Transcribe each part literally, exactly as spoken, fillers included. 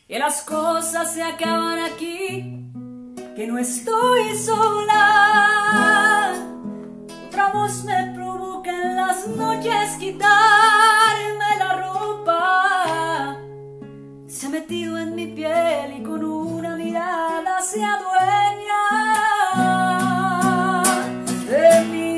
que las cosas se acaban aquí, que no estoy sola. Otra voz me provoca en las noches quitarme la ropa. Se ha metido en mi piel y con una mirada se adueña de mí.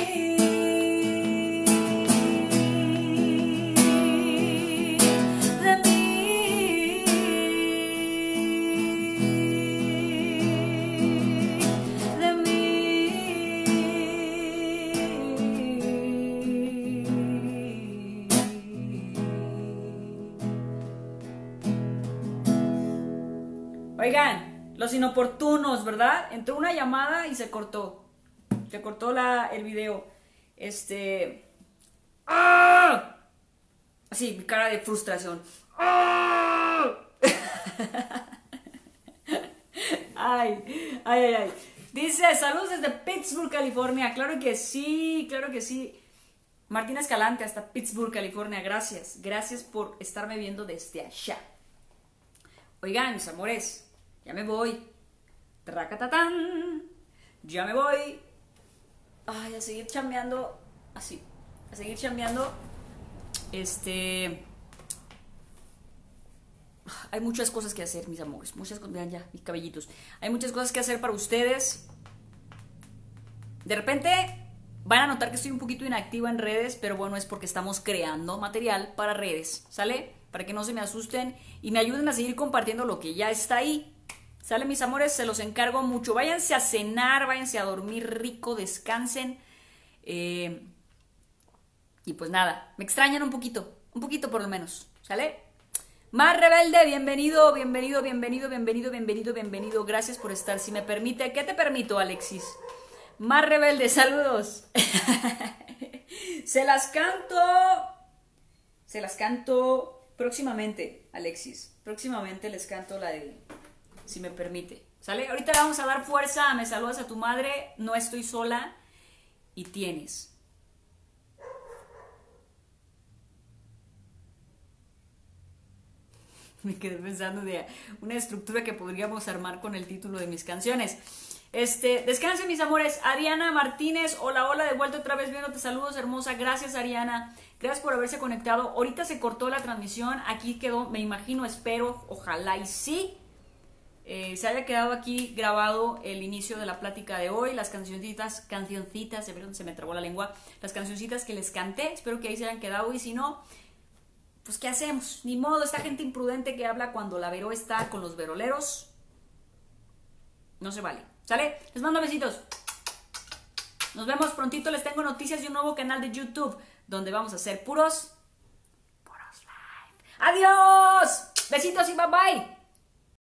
Oigan, los inoportunos, ¿verdad? Entró una llamada y se cortó. Se cortó la, el video. Este... ¡Ah! Así, mi cara de frustración. ¡Ah! Ay, ay, ay, ay. Dice, saludos desde Pittsburgh, California. Claro que sí, claro que sí. Martina Escalante, hasta Pittsburgh, California. Gracias, gracias por estarme viendo desde allá. Oigan, mis amores, ya me voy. Tracatatán. Ya me voy. Ay, a seguir chambeando. Así. A seguir chambeando. Este. Hay muchas cosas que hacer, mis amores. Muchas cosas. Vean ya, mis cabellitos. Hay muchas cosas que hacer para ustedes. De repente van a notar que estoy un poquito inactiva en redes, pero bueno, es porque estamos creando material para redes. ¿Sale? Para que no se me asusten y me ayuden a seguir compartiendo lo que ya está ahí. ¿Sale, mis amores? Se los encargo mucho. Váyanse a cenar, váyanse a dormir rico, descansen. Eh, y pues nada, me extrañan un poquito, un poquito por lo menos. ¿Sale? Más Rebelde, bienvenido, bienvenido, bienvenido, bienvenido, bienvenido, bienvenido. Gracias por estar. Si me permite, ¿qué te permito, Alexis? Más Rebelde, saludos. Se las canto. Se las canto próximamente, Alexis. Próximamente les canto la de Si me permite. ¿Sale? Ahorita le vamos a dar fuerza. Me saludas a tu madre. No estoy sola. Y tienes. Me quedé pensando de una estructura que podríamos armar con el título de mis canciones. Este, descansen, mis amores. Ariana Martínez, hola, hola, de vuelta otra vez viéndote. Saludos, hermosa. Gracias, Ariana. Gracias por haberse conectado. Ahorita se cortó la transmisión. Aquí quedó, me imagino, espero, ojalá y sí. Eh, se haya quedado aquí grabado el inicio de la plática de hoy. Las cancioncitas, cancioncitas, se me trabó la lengua. Las cancioncitas que les canté. Espero que ahí se hayan quedado. Y si no, pues ¿qué hacemos? Ni modo, esta gente imprudente que habla cuando la Vero está con los veroleros. No se vale. ¿Sale? Les mando besitos. Nos vemos prontito. Les tengo noticias de un nuevo canal de YouTube donde vamos a hacer puros, puros live. ¡Adiós! Besitos y bye bye.